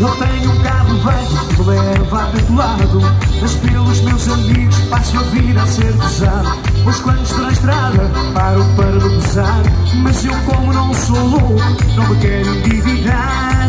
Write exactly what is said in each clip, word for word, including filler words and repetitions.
Eu tenho um carro velho que me leva a todo lado, mas pelos meus amigos passo a vida a ser pesado. Pois quando estou na estrada paro para me pesar, mas eu como não sou louco, não me quero endividar.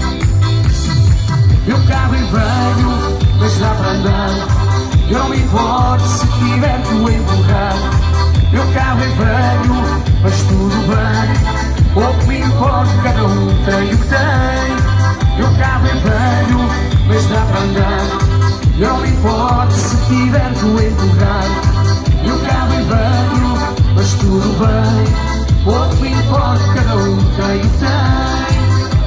Meu carro é velho, mas dá para andar, eu não me importo se tiver que o empurrar. Meu carro é velho, mas tudo bem, pouco me importa, cada um tem o que tem. Meu carro é velho, mas dá para andar, eu não me importo se tiver que o empurrar. Meu carro é velho, mas tudo bem, pouco me importa, cada um tem o que tem.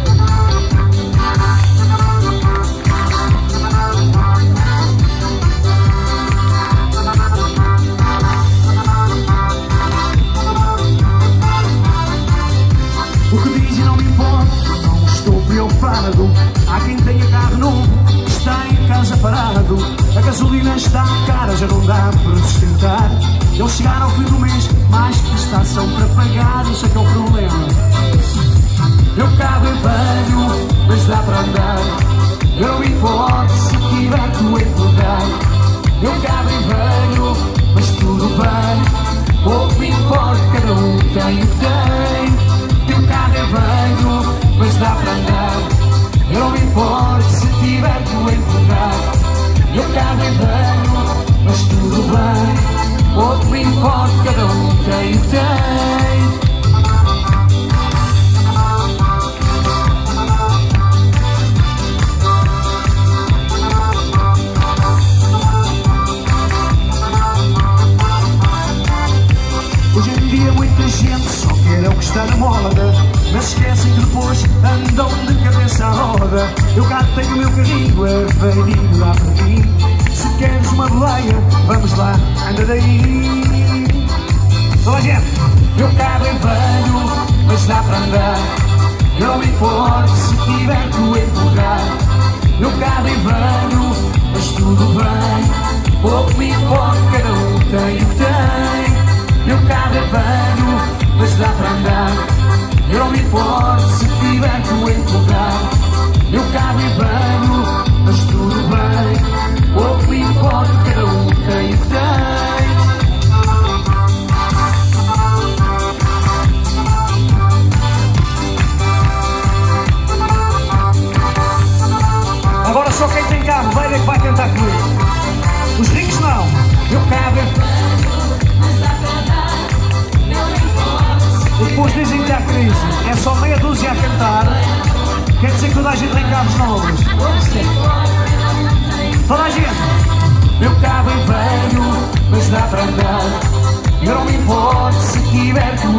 O que diz e não me importa, não estou preocupado. Há quem tenha carro novo, está em casa parado. A gasolina está cara, já não dá para sustentar. Eles chegaram ao fim do mês, mais prestação para pagar, isso é que é o problema. Meu carro é velho, mas dá para andar, eu não me importo se tiver que o empurrar. Meu carro é velho, mas tudo bem, pouco me importa, cada um tem o que tem. Meu carro é velho, mas dá para andar, eu não me importo se tiver que o empurrar. Meu carro é velho, mas tudo bem, pouco me importa, cada um tem o que tem. Hoje em dia muita gente só quer é o que está na moda, mas esquecem que depois andam de cabeça à roda. Eu cá tenho o meu carrinho, é velhinho lá para mim. Se queres uma boleia, vamos lá, anda daí. Toda a gente, meu carro é velho, mas dá para andar, eu não me importo se tiver que o empurrar. Meu carro é velho, mas tudo bem, pouco me importa, cada um tem o que tem. Meu carro é velho, mas dá para andar, eu não me importo se tiver que o empurrar. Meu carro é velho, mas tudo bem, pouco me importa, cada um tem o que tem. Agora só quem tem carro velho é que vai tentar comigo. Os ricos não. Meu carro é velho, mas dá para andar, eu não me importo. E depois dizem que há crise, é só meia dúzia a cantar. Quer dizer que toda a gente tem carros novos. Toda a gente. Meu carro é velho, mas dá para andar, eu não me importo se tiver que